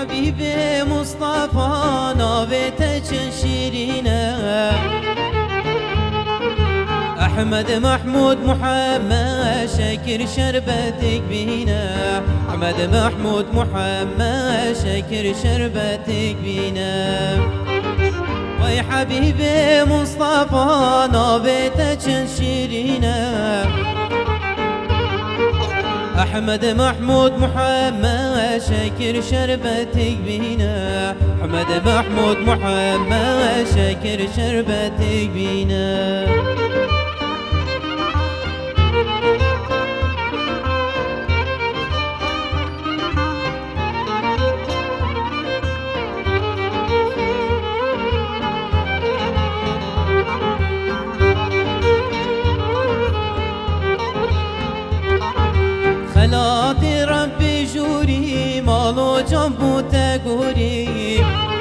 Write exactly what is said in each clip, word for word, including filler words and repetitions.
حبيبي مصطفى نابت شيرينه أحمد محمود محمد شكر شربتك بينا أحمد محمود محمد شكر شربتك بينا وي حبيبي مصطفى نابت شيرينه أحمد محمود محمد شكر شربتك بينا أحمد محمود محمد شكر شربتك بينا خلاتي ربي جوري مالو جنبو تقوري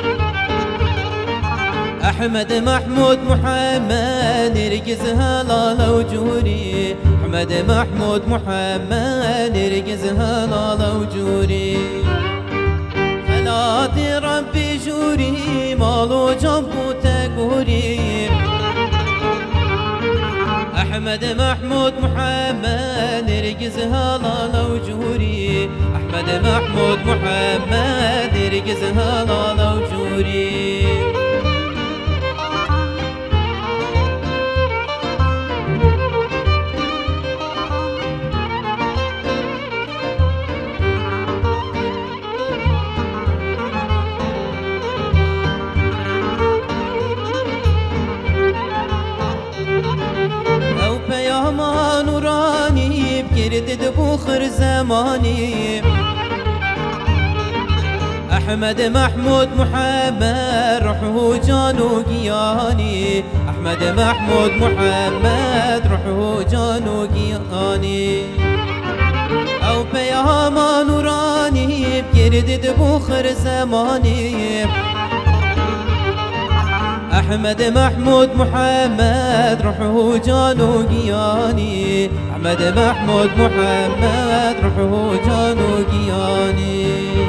أحمد محمود محمد نرقز هلالا وجوري أحمد محمود محمد نرقز هلالا وجوري خلاتي ربي جوري مالو جنبو تقوري أحمد محمود محمد نرقز هلالا وجوري أحمد محمود محمد نرقز هلالا وجوري ياما نوراني بكرد بوخر زماني أحمد محمود محمد روحه جانو قياني أحمد محمود محمد روحه جانو قياني أو بياما نوراني بكرد بوخر زماني أحمد محمود محمد روحه جانو قياني أحمد محمود محمد روحه جانو قياني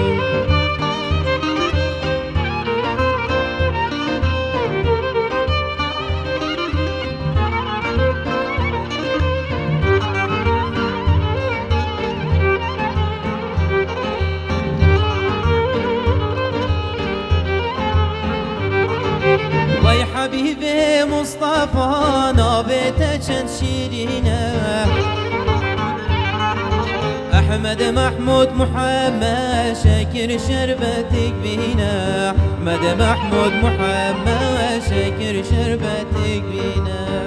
وي حبيبي مصطفى نابت شيرينه أحمد محمود محمد شكر شربتك بينا أحمد محمود محمد شكر شربتك بينا